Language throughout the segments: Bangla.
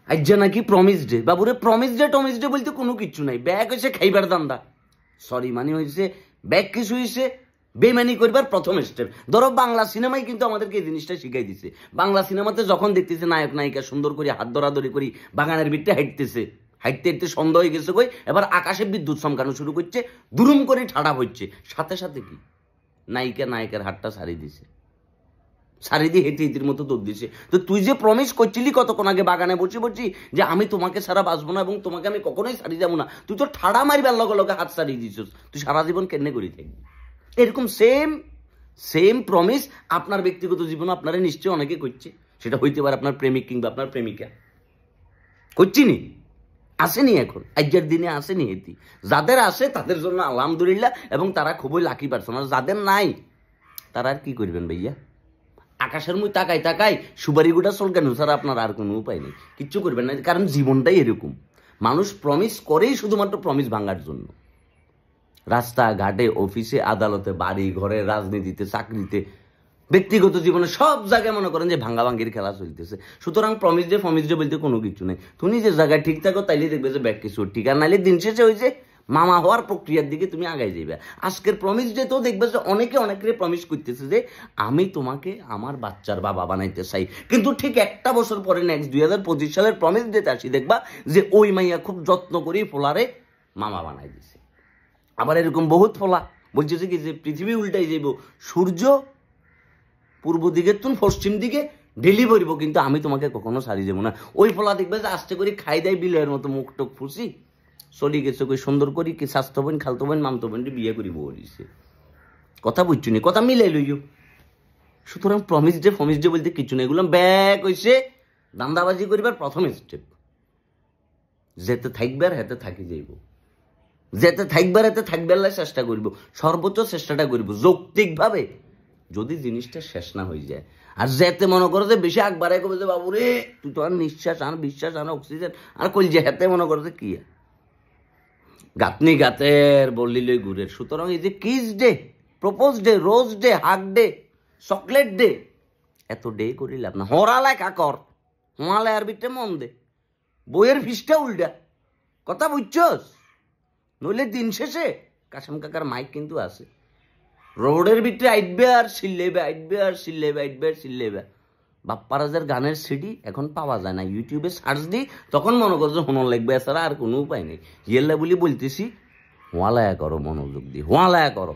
আজ নাকি প্রমিস ডে। বাবুরে প্রমিস ডে বলতে কোনো কিছু নাই। ব্যাগ হয়েছে খাইবার দান্দা, সরি মানে হয়েছে ব্যাগ কিছু হয়েছে বেমানি করবার প্রথম স্টেপ। ধরো বাংলা সিনেমায় কিন্তু আমাদেরকে এই জিনিসটা শিখাই দিছে। বাংলা সিনেমাতে যখন দেখতেছে নায়ক নায়িকা সুন্দর করে হাত ধরাধরি করি বাগানের ভিতরে হাঁটতেছে, হাঁটতে হাঁটতে সন্দেহ হয়ে গেছে কই, এবার আকাশে বিদ্যুৎ চমকানো শুরু করছে, দুরুম করে ঠাড়া হচ্ছে, সাথে সাথে কি নায়িকা নায়কের হাতটা সারিয়ে দিছে, সারি দিয়ে হেঁটে হেঁটির মতো দৌড় দিছে। তো তুই যে প্রমিস করছিলি কতক্ষণ আগে বাগানে বসে বলছি যে আমি তোমাকে ছাড়া বাঁচবো না এবং তোমাকে আমি কখনোই সারি যাবো না, তুই তো ঠাড়া মারিবার লগে লগে হাত সারিয়ে দিছিস। তুই সারা জীবন কেনে করি থাকবি? এরকম সেম প্রমিস আপনার ব্যক্তিগত জীবনে আপনারা নিশ্চয়ই অনেকে করছে। সেটা হইতে পারে আপনার প্রেমিক কিংবা আপনার প্রেমিকা। করছিনি? আসেনি এখন, আজকের দিনে আসেনি এটি। যাদের আসে তাদের জন্য আলহামদুলিল্লাহ, এবং তারা খুবই লাকি পারসন। আর যাদের নাই তারা আর কি করবেন ভাইয়া? আকাশের মুই তাকাই তাকাই সুপারি গোটা চলকানো ছাড়া আপনার আর কোনো উপায় নেই, কিচ্ছু করবেন না। কারণ জীবনটাই এরকম, মানুষ প্রমিস করেই শুধুমাত্র প্রমিস ভাঙার জন্য। রাস্তাঘাটে, অফিসে, আদালতে, বাড়ি ঘরে, রাজনীতিতে, চাকরিতে, ব্যক্তিগত জীবনে সব জায়গায় মনে করেন যে ভাঙ্গাভাঙ্গির খেলা চলতেছে। সুতরাং প্রমিস ডে বলতে কোনো কিছু নেই। তুমি যে জায়গায় ঠিক থাকো তাইলে দেখবে যে ব্যাগ কিছু ঠিক, আর নাইলে দিন শেষে হয়েছে মামা হওয়ার প্রক্রিয়ার দিকে তুমি আগাই যাইবে। আজকের প্রমিস ডে তো দেখবে যে অনেকে প্রমিস করতেছে যে আমি তোমাকে আমার বাচ্চার বাবা বানাইতে চাই, কিন্তু ঠিক একটা বছর পরে নেক্সট 2025 সালের প্রমিস ডেতে আসি দেখবা যে ওই মাইয়া খুব যত্ন করেই ফোলারে মামা বানাই দিছে। আবার এরকম বহুত ফলা বলছে কি যে পৃথিবী উল্টাই যাইব, সূর্য পূর্ব দিকে তুন পশ্চিম দিকে ডেলি ভরবো, কিন্তু আমি তোমাকে কখনো সারি যাবো না। ওই ফলা দেখবে যে আস্তে করে খাই দেয় বিলের মতো মুখ টুক ফুসি চলি গেছে কই সুন্দর করি কি স্বাস্থ্য বোন খালতো বোন মামতো বোন বিয়ে করি বলিছে। কথা বুঝছো নি? কথা মিলাই লইও। সুতরাং প্রমিস ডে বলতে কিছু নেই। এগুলো ব্যাগ হয়েছে দান্দাবাজি করিবার প্রথম স্টেপ। যেতে থাকবার হাতে থাকি যাইব, যেতে থাকবার হাতে থাকবার চেষ্টা করব, সর্বোচ্চ চেষ্টাটা করব যৌক্তিকভাবে, যদি জিনিসটা শেষ না হয়ে যায়। আর যেতে মনে করো যে বেশি একবারে কবে যে বাবু রে তুই তো আর নিঃশ্বাস আন, বিশ্বাস আন, অক্সিজেন আর কই যে হাতে মনে করো যে কি গাতনি গাতের বললি লই ঘুরের। সুতরাং এই যে kiss day, propose day, rose day, hug day, chocolate day, এত ডে করি লাভ না। হরালায় কাকর হোয়ালে আর বিটে মন দে, বইয়ের ফিসটা উল্টা। কথা বুঝছস? নইলে দিন শেষে কাসম কাকার মাইক কিন্তু আছে, রোডের ভিতরে আইটবে আর সিল্লেবে, আইটবে আর সিল্লেবে, আইটবে আর সিল্লেবে। বাপ্পারাজের গানের সিডি এখন পাওয়া যায় না, ইউটিউবে সার্চ দিই তখন মনে করছো হনন লাগবে, এছাড়া আর কোনো উপায় নেই। ইয়েল্লা বলি বলতেছি হোয়ালায়া করো, মনোযোগ দিয়ে হোয়ালায়া করো।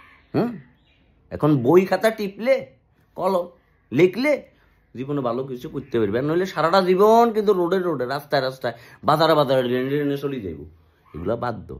এখন বই খাতা টিপলে, কলম লিখলে জীবনে ভালো কিছু করতে পারবে। নইলে সারাটা জীবন কিন্তু রোডে রাস্তায় রাস্তায় বাজারে ট্রেনে চলে যাইব। এগুলা বাধ্য।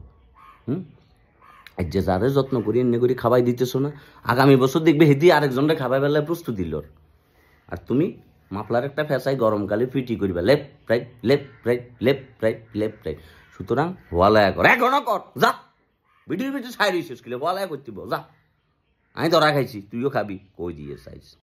আর যে যাদের যত্ন করি এমনি করি খাবাই দিতেছো না, আগামী বছর দেখবে হেদি আরেকজনটা খাবাই বেলায় প্রস্তুতি লর। আর তুমি মাফলার একটা ফেসাই গরমকালে ফিটি করিবা, left right left right left right left right. সুতরাং হোয়ালায়া কর, এখনো কর, যা ভিডিওর ভিতরে সাইড শেষ করলে হোয়ালায়া করতে যা। আমি ধরা খাইছি, তুইও খাবি, কই দিয়ে সাইজ।